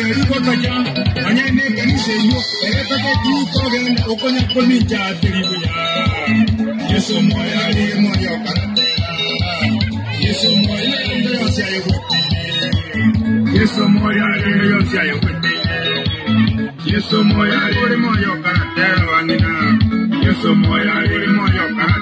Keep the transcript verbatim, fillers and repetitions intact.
iko kaja anya ne kani se yo ele ta ke tu ko gen o ko nya ko ni ja tri bu ya yeso moya ni moya karatera yeso moya ni yo sia yo yeso moya ni yo sia yo yeso moya ni moya karatera wangina yeso moya ni moya